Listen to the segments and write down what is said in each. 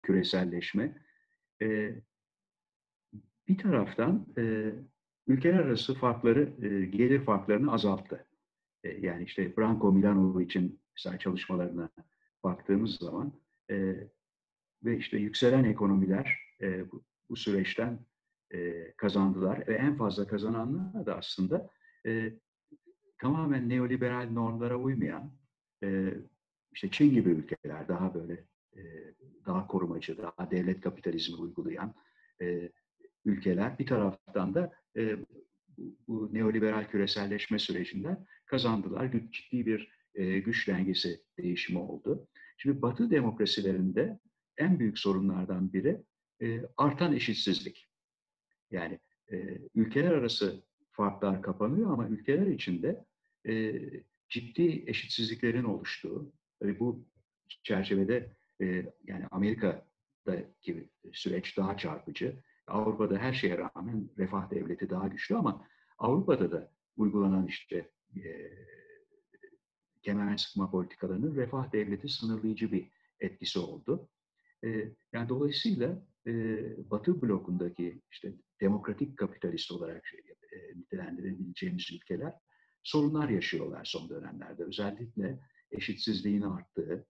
küreselleşme bir taraftan ülkeler arası farkları, gelir farklarını azalttı. Yani işte Branko Milanovic'in mesela çalışmalarına baktığımız zaman ve işte yükselen ekonomiler bu süreçten kazandılar ve en fazla kazananlar da aslında e, tamamen neoliberal normlara uymayan işte Çin gibi ülkeler daha böyle e, daha korumacı, daha devlet kapitalizmi uygulayan ülkeler bir taraftan da bu neoliberal küreselleşme sürecinden kazandılar. Ciddi bir güç dengesi değişimi oldu. Şimdi Batı demokrasilerinde en büyük sorunlardan biri artan eşitsizlik. Yani ülkeler arası farklar kapanıyor ama ülkeler içinde e, ciddi eşitsizliklerin oluştuğu, tabii bu çerçevede yani Amerika'daki süreç daha çarpıcı. Avrupa'da her şeye rağmen refah devleti daha güçlü ama Avrupa'da da uygulanan işte kemer sıkma politikalarının refah devleti sınırlayıcı bir etkisi oldu. Yani dolayısıyla Batı blokundaki işte demokratik kapitalist olarak nitelendirebileceğimiz ülkeler sorunlar yaşıyorlar son dönemlerde. Özellikle eşitsizliğin arttığı,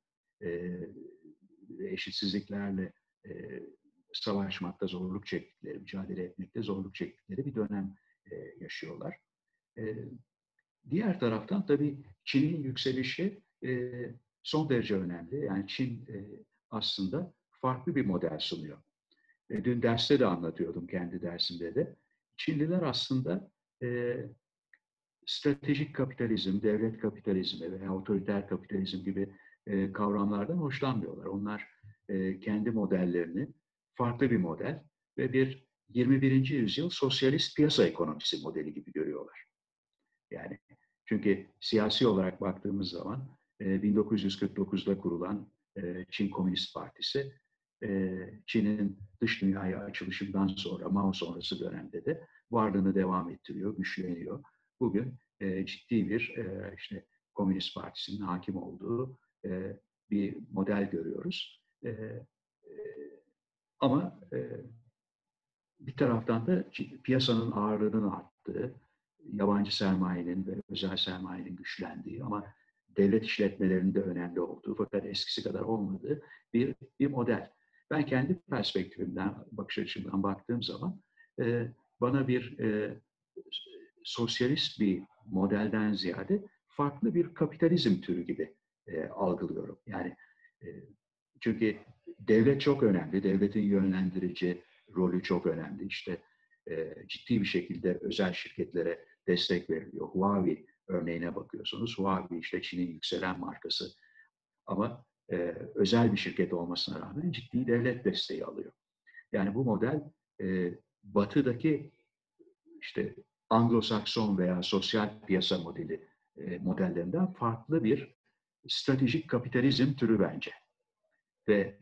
eşitsizliklerle savaşmakta zorluk çektikleri, mücadele etmekte zorluk çektikleri bir dönem yaşıyorlar. Diğer taraftan tabii Çin'in yükselişi son derece önemli. Yani Çin aslında farklı bir model sunuyor. Dün derste de anlatıyordum, kendi dersimde de. Çinliler aslında stratejik kapitalizm, devlet kapitalizmi veya otoriter kapitalizm gibi kavramlardan hoşlanmıyorlar. Onlar kendi modellerini, farklı bir model ve bir 21. yüzyıl sosyalist piyasa ekonomisi modeli gibi görüyorlar. Yani çünkü siyasi olarak baktığımız zaman 1949'da kurulan Çin Komünist Partisi, Çin'in dış dünyaya açılışından sonra, Mao sonrası dönemde de varlığını devam ettiriyor, güçleniyor. Bugün ciddi bir işte Komünist Partisi'nin hakim olduğu bir model görüyoruz. Ama bir taraftan da piyasanın ağırlığının arttığı, yabancı sermayenin ve özel sermayenin güçlendiği ama devlet işletmelerinin de önemli olduğu fakat eskisi kadar olmadığı bir model. Ben kendi perspektifimden, bakış açımdan baktığım zaman bana bir sosyalist bir modelden ziyade farklı bir kapitalizm türü gibi algılıyorum. Yani e, çünkü devlet çok önemli, devletin yönlendirici rolü çok önemli. İşte ciddi bir şekilde özel şirketlere destek veriliyor. Huawei örneğine bakıyorsunuz. Huawei işte Çin'in yükselen markası ama özel bir şirket olmasına rağmen ciddi devlet desteği alıyor. Yani bu model batıdaki işte Anglo-Sakson veya sosyal piyasa modellerinden farklı bir stratejik kapitalizm türü bence. Ve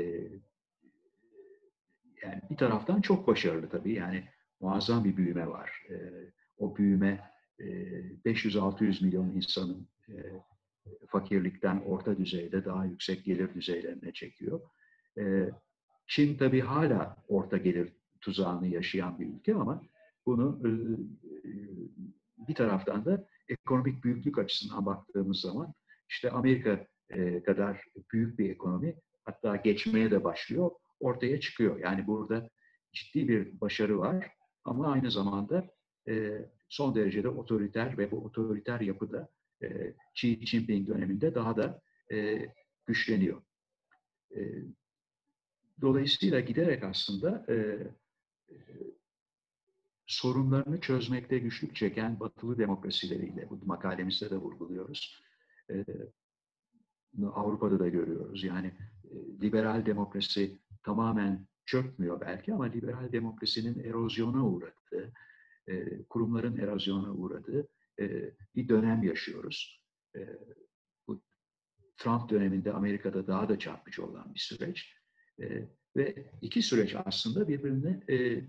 yani bir taraftan çok başarılı tabii. Yani muazzam bir büyüme var. O büyüme 500-600 milyon insanın fakirlikten orta düzeyde daha yüksek gelir düzeylerine çekiyor. Çin tabii hala orta gelir tuzağını yaşayan bir ülke ama bunu bir taraftan da ekonomik büyüklük açısından baktığımız zaman işte Amerika kadar büyük bir ekonomi, hatta geçmeye de başlıyor, ortaya çıkıyor. Yani burada ciddi bir başarı var ama aynı zamanda son derecede otoriter ve bu otoriter yapıda Xi Jinping döneminde daha da güçleniyor. Dolayısıyla giderek aslında sorunlarını çözmekte güçlük çeken batılı demokrasileriyle, bu makalemizde de vurguluyoruz. Avrupa'da da görüyoruz. Yani liberal demokrasi tamamen çökmüyor belki ama liberal demokrasinin erozyona uğradığı, kurumların erozyona uğradığı bir dönem yaşıyoruz. Bu Trump döneminde Amerika'da daha da çarpıcı olan bir süreç. Ve iki süreç aslında birbirine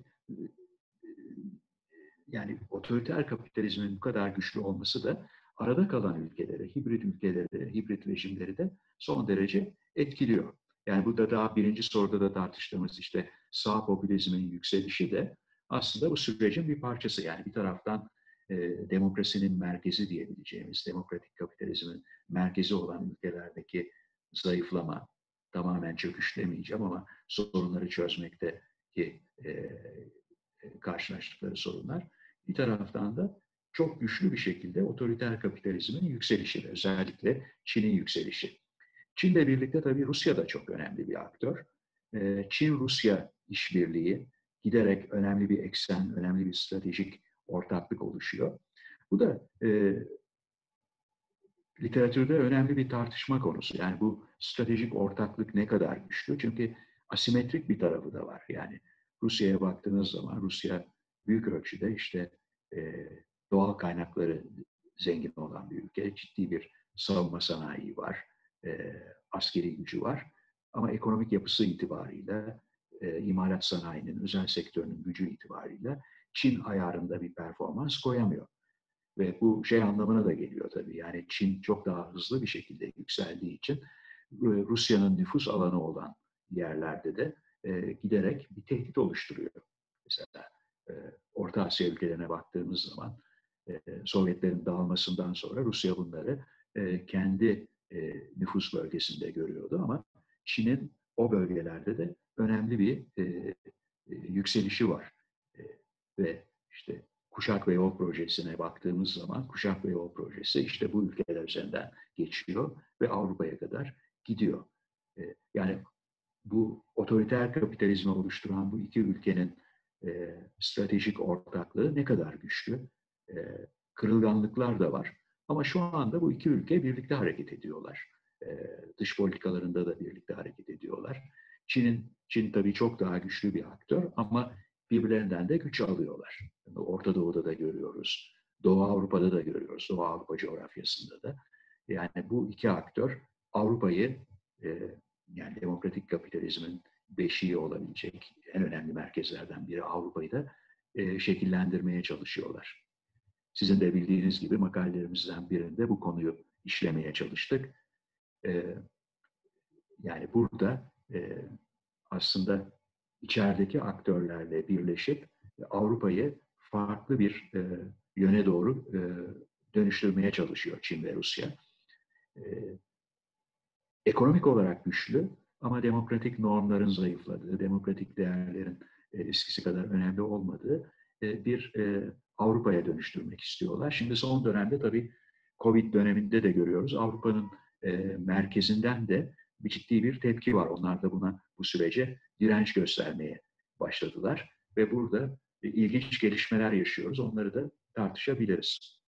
yani otoriter kapitalizmin bu kadar güçlü olması da arada kalan ülkeleri, hibrit rejimleri de son derece etkiliyor. Yani bu da daha birinci soruda da tartıştığımız işte sağ popülizmin yükselişi de aslında bu sürecin bir parçası. Yani bir taraftan demokrasinin merkezi diyebileceğimiz, demokratik kapitalizmin merkezi olan ülkelerdeki zayıflama, tamamen çöküş demeyeceğim ama sorunları çözmekteki karşılaştıkları sorunlar. Bir taraftan da çok güçlü bir şekilde otoriter kapitalizmin yükselişi, özellikle Çin'in yükselişi. Çin'le birlikte tabii Rusya da çok önemli bir aktör. Çin-Rusya işbirliği giderek önemli bir eksen, önemli bir stratejik ortaklık oluşuyor. Bu da literatürde önemli bir tartışma konusu. Yani bu stratejik ortaklık ne kadar güçlü? Çünkü asimetrik bir tarafı da var. Yani Rusya'ya baktığınız zaman Rusya büyük ölçüde işte e, doğal kaynakları zengin olan bir ülke. Ciddi bir savunma sanayi var. Askeri gücü var. Ama ekonomik yapısı itibarıyla imalat sanayinin, özel sektörünün gücü itibarıyla Çin ayarında bir performans koyamıyor. Ve bu şey anlamına da geliyor tabii. Yani Çin çok daha hızlı bir şekilde yükseldiği için Rusya'nın nüfus alanı olan yerlerde de giderek bir tehdit oluşturuyor. Mesela e, Orta Asya ülkelerine baktığımız zaman Sovyetlerin dağılmasından sonra Rusya bunları kendi nüfus bölgesinde görüyordu ama Çin'in o bölgelerde de önemli bir yükselişi var. E, ve işte Kuşak ve Yol Projesi'ne baktığımız zaman Kuşak ve Yol Projesi işte bu ülkeler üzerinden geçiyor ve Avrupa'ya kadar gidiyor. Yani bu otoriter kapitalizmi oluşturan bu iki ülkenin stratejik ortaklığı ne kadar güçlü? E, Kırılganlıklar da var. Ama şu anda bu iki ülke birlikte hareket ediyorlar. Dış politikalarında da birlikte hareket ediyorlar. Çin tabii çok daha güçlü bir aktör ama birbirlerinden de güç alıyorlar. Orta Doğu'da da görüyoruz. Doğu Avrupa'da da görüyoruz. Doğu Avrupa coğrafyasında da. Yani bu iki aktör Avrupa'yı yani demokratik kapitalizmin beşiği olabilecek en önemli merkezlerden biri Avrupa'yı da şekillendirmeye çalışıyorlar. Sizin de bildiğiniz gibi makalelerimizden birinde bu konuyu işlemeye çalıştık. E, Yani burada aslında içerideki aktörlerle birleşip Avrupa'yı farklı bir yöne doğru dönüştürmeye çalışıyor Çin ve Rusya. E, Ekonomik olarak güçlü ama demokratik normların zayıfladığı, demokratik değerlerin eskisi kadar önemli olmadığı bir Avrupa'ya dönüştürmek istiyorlar. Şimdi son dönemde tabii Covid döneminde de görüyoruz. Avrupa'nın merkezinden de bir ciddi bir tepki var. Onlar da bu sürece direnç göstermeye başladılar. Ve burada ilginç gelişmeler yaşıyoruz. Onları da tartışabiliriz.